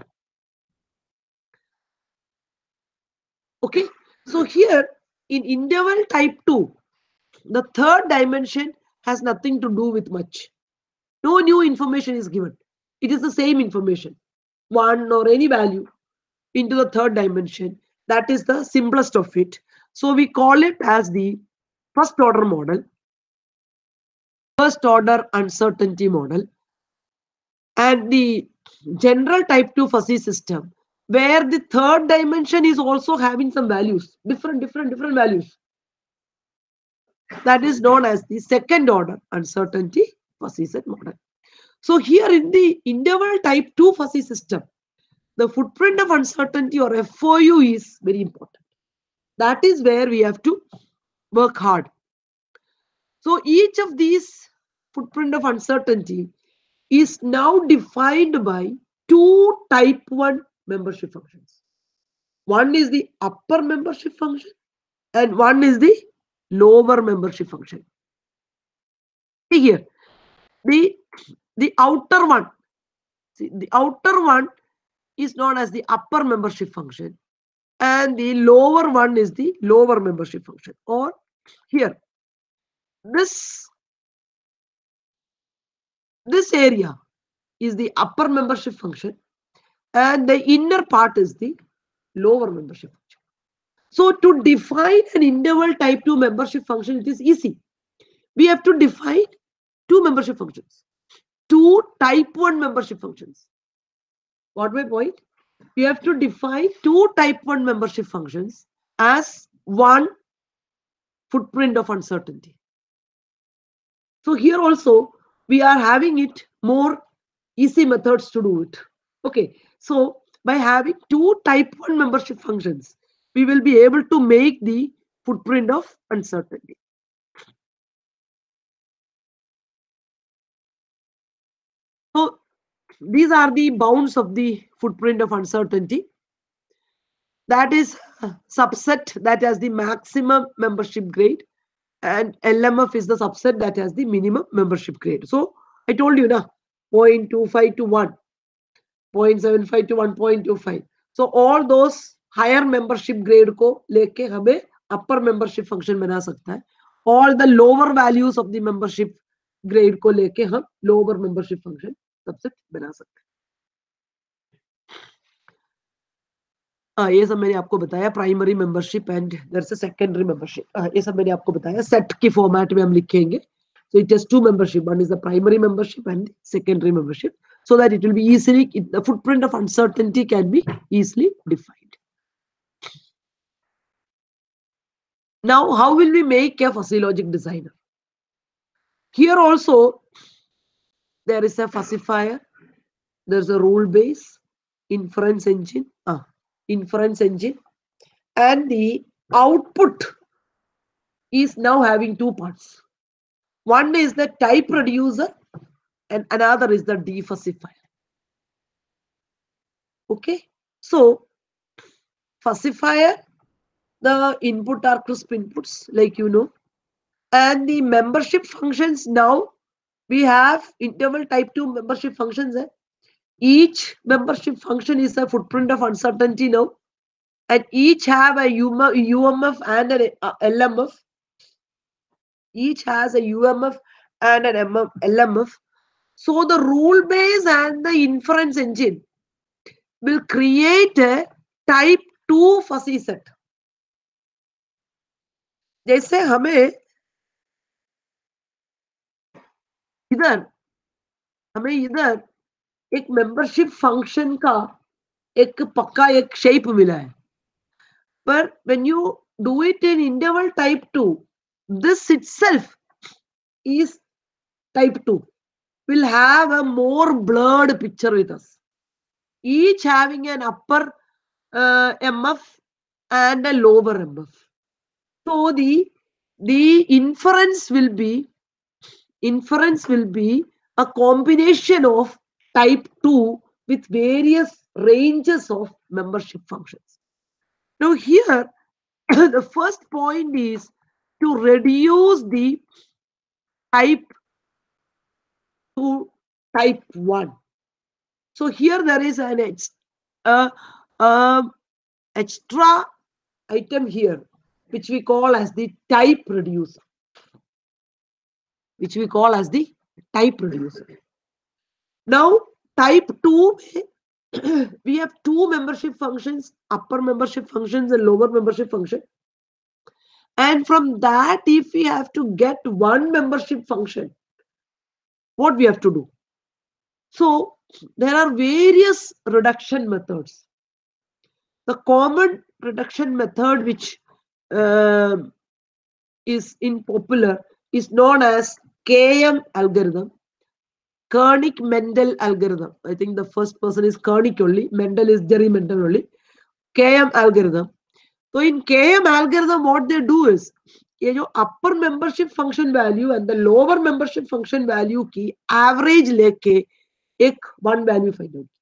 Okay, so here in interval type two, the third dimension has nothing to do with much. No new information is given. It is the same information, one or any value into the third dimension. That is the simplest of it. So we call it as the first order model, first order uncertainty model, and the general type two fuzzy system, where the third dimension is also having some values, different, different, different values. That is known as the second order uncertainty fuzzy set model. So here in the interval type two fuzzy system, the footprint of uncertainty, or F O U, is very important. That is where we have to work hard. So each of these footprint of uncertainty is now defined by two type one membership functions. One is the upper membership function and one is the lower membership function. See here, the the outer one, see the outer one is known as the upper membership function, and the lower one is the lower membership function. Or here, this this area is the upper membership function, and the inner part is the lower membership function. So to define an interval type two membership function, it is easy. We have to define two membership functions, two type one membership functions. Got my point? We have to define two type one membership functions as one footprint of uncertainty. So here also we are having it more easy methods to do it. Okay, so by having two type one membership functions, we will be able to make the footprint of uncertainty. So these are the bounds of the footprint of uncertainty. That is a subset that has the maximum membership grade, and L M F is the subset that has the minimum membership grade. So I told you na, zero point two five to one, zero point seven five to one point two five. So all those higher membership grade को लेके हमें upper membership function बना सकता है. All the lower values of the membership grade को लेके हम lower membership function subset बना सकते हैं. हाँ, ये सब मैंने आपको बताया primary membership and there is a secondary membership. ये सब मैंने आपको बताया. सेट की फॉर्मेट में हम लिखेंगे. So it has two membership. One is the primary membership and secondary membership, so that it will be easily, the footprint of uncertainty can be easily defined. Now, how will we make a fuzzy logic designer? Here also, there is a falsifier. There's a rule base, inference engine, ah, inference engine, and the output is now having two parts. One is the type reducer and another is the defalsifier. Okay, so falsifier, the input are crisp inputs, like you know, and the membership functions. Now we have interval type two membership functions. Eh? Each membership function is a footprint of uncertainty now, and each have a U M F and an L M F. Each has a U M F and an L M F. So the rule base and the inference engine will create a type two fuzzy set. जैसे हमें इधर हमें इधर एक membership function का एक पक्का एक शेप मिला है. पर when you do it in interval type two, this itself is type two, will have a more blurred picture with us, each having an upper uh, M F and a lower M F. So the the inference will be inference will be a combination of type two with various ranges of membership functions. Now here the first point is to reduce the type to type one. So here there is an uh, uh, extra item here, which we call as the type reducer. Which we call as the type reducer. Now, type two, we have two membership functions, upper membership functions and lower membership function. And from that, if we have to get one membership function, what we have to do? So, there are various reduction methods. The common reduction method which uh, is in popular is known as K M algorithm, Koenig-Mendel algorithm. I think the first person is Koenig only, Mendel is Jerry Mendel only. K M algorithm. So in K M algorithm, what they do is, ये जो upper membership function value and the lower membership function value की average लेके एक one value find out.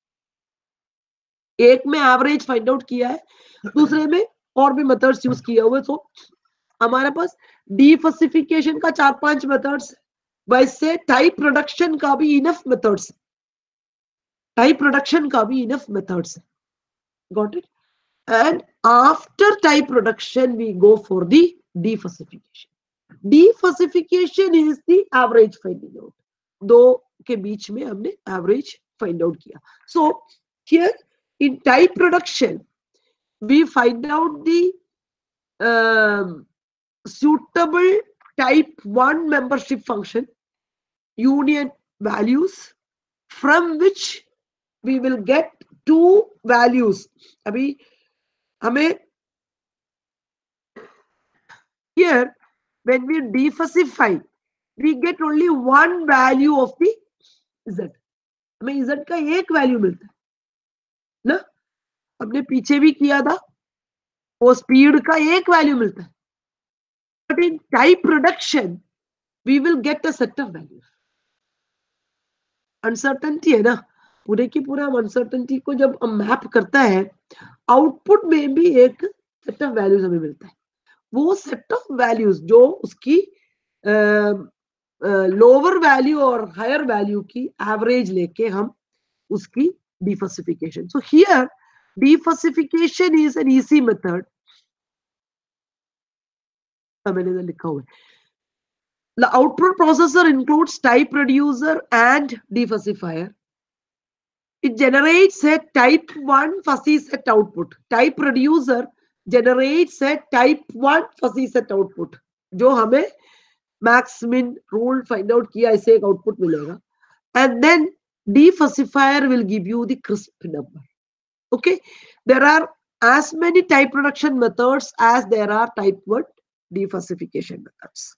एक में average find out किया है, दूसरे में और भी methods use किया हुआ है. So हमारे पास डिफसिफिकेशन का चार पांच मेथड्स, वैसे टाइप प्रोडक्शन का भी इनफ मेथड्स, टाइप प्रोडक्शन का भी enough methods. Got it? And after type production, we go for the defalsification. Defalsification is the average finding out. दो के बीच में हमने average find out किया. So here in type production, we find out the um, suitable type one membership function union values from which we will get two values. अभी हमें here when we defalsify, we get only one value of the z. हमें z का एक value मिलता है ना, हमने पीछे भी किया था, वो स्पीड का एक वैल्यू मिलता है. But in type production we will get a set of values. Uncertainty है ना, पूरे की पूरा अनसर्टेनिटी को जब हम मैप करता है, आउटपुट में भी एक सेट ऑफ वैल्यूज हमें मिलता है. वो सेट ऑफ वैल्यूज जो उसकी लोअर वैल्यू और हायर वैल्यू की एवरेज लेके हम उसकी defuzzification. So here defuzzification is an easy method. मैंने लिखा हुआ है, the output processor includes type reducer and defalsifier. It generates a type one fuzzy set output. Type reducer generates a type one fuzzy set output. जो हमें max min rule find out किया, ऐसे एक output मिलेगा. And then defalsifier will give you the crisp number. Okay, there are as many type production methods as there are type one defalsification methods.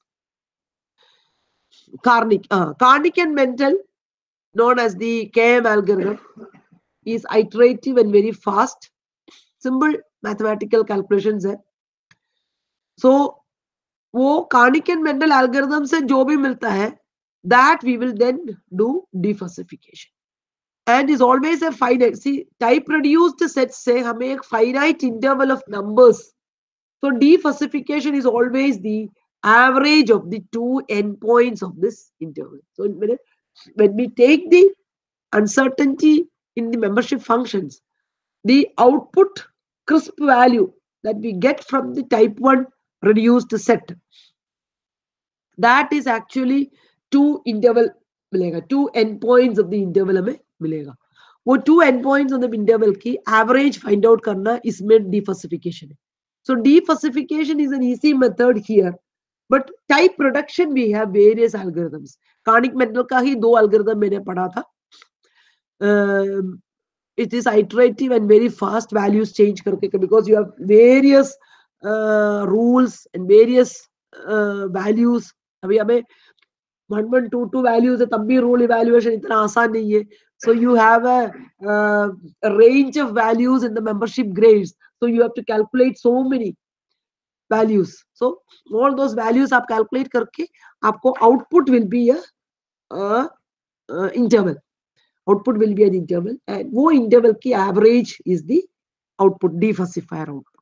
Karnik, uh, Karnik and Mendel, known as the K M algorithm, is iterative and very fast. Simple mathematical calculations है. So वो Karnik and Mendel algorithm से जो भी मिलता है, that we will then do defalsification. And is always a finite. See, type reduced sets से हमें एक finite interval of numbers. So defalsification is always the average of the two endpoints of this interval. So when we take the uncertainty in the membership functions, the output crisp value that we get from the type one reduced set, that is actually two interval मिलेगा, two endpoints of the interval हमें मिलेगा. वो two endpoints of the interval की average find out करना इसमें defalsification है. So defalsification is an easy method here. But type production we have various algorithms. Karnik Mendel का ही दो algorithm मैंने पढ़ा था. Uh, it is iterative and very fast, values change करके, because you have various uh, rules and various uh, values. अभी हमें one one two two values है, तब भी rule evaluation इतना आसान नहीं है. So you have a, uh, a range of values in the membership grades. So you have to calculate so many values. So all those values आप calculate करके आपको output will be a, a, a interval. Output will be an interval, and वो interval की average is the output, defalsifier output.